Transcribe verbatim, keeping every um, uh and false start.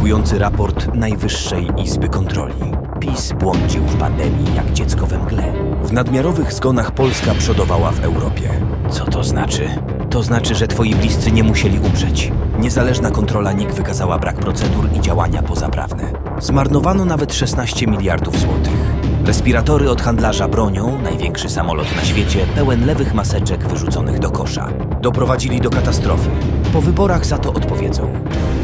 szokujący raport Najwyższej Izby Kontroli. PiS błądził w pandemii jak dziecko we mgle. W nadmiarowych zgonach Polska przodowała w Europie. Co to znaczy? To znaczy, że twoi bliscy nie musieli umrzeć. Niezależna kontrola N I K wykazała brak procedur i działania pozaprawne. Zmarnowano nawet szesnaście miliardów złotych. Respiratory od handlarza bronią, największy samolot na świecie, pełen lewych maseczek wyrzuconych do kosza. Doprowadzili do katastrofy. Po wyborach za to odpowiedzą.